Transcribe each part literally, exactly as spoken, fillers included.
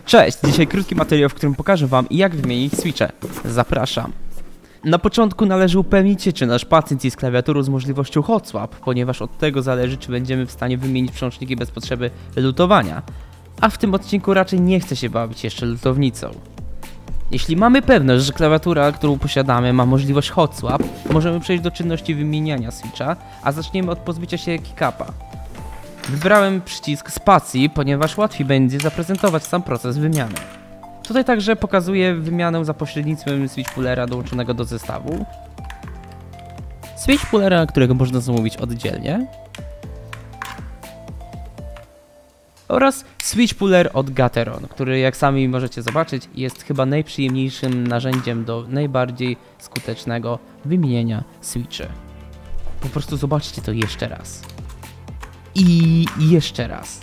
Cześć! Dzisiaj krótki materiał, w którym pokażę wam, jak wymienić switche. Zapraszam. Na początku należy upewnić się, czy nasz pacjent jest klawiaturą z możliwością hot swap, ponieważ od tego zależy, czy będziemy w stanie wymienić przełączniki bez potrzeby lutowania. A w tym odcinku raczej nie chcę się bawić jeszcze lutownicą. Jeśli mamy pewność, że klawiatura, którą posiadamy, ma możliwość hot swap, możemy przejść do czynności wymieniania switcha, a zaczniemy od pozbycia się kick-upa. Wybrałem przycisk spacji, ponieważ łatwiej będzie zaprezentować sam proces wymiany. Tutaj także pokazuję wymianę za pośrednictwem switch pullera dołączonego do zestawu, switch pullera, którego można zamówić oddzielnie, oraz switch puller od Gateron, który, jak sami możecie zobaczyć, jest chyba najprzyjemniejszym narzędziem do najbardziej skutecznego wymienienia switchy. Po prostu zobaczcie to jeszcze raz. I jeszcze raz.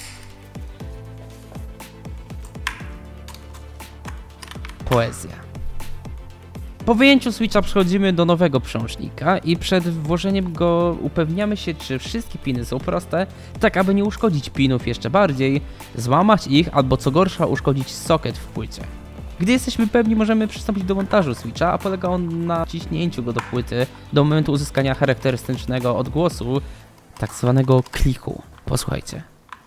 Poezja. Po wyjęciu switcha przechodzimy do nowego przełącznika i przed włożeniem go upewniamy się, czy wszystkie piny są proste, tak aby nie uszkodzić pinów jeszcze bardziej, złamać ich albo co gorsza uszkodzić socket w płycie. Gdy jesteśmy pewni, możemy przystąpić do montażu switcha, a polega on na wciśnięciu go do płyty do momentu uzyskania charakterystycznego odgłosu, tak zwanego kliku. Posłuchajcie.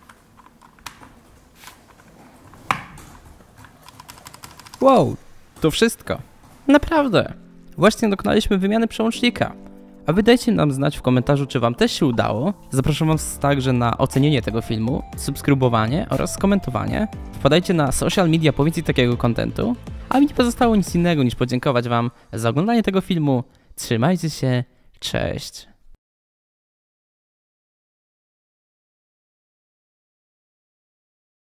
Wow, to wszystko. Naprawdę. Właśnie dokonaliśmy wymiany przełącznika. A wy dajcie nam znać w komentarzu, czy wam też się udało. Zapraszam was także na ocenienie tego filmu, subskrybowanie oraz komentowanie. Wpadajcie na social media po więcej takiego kontentu. A mi nie pozostało nic innego niż podziękować wam za oglądanie tego filmu. Trzymajcie się, cześć.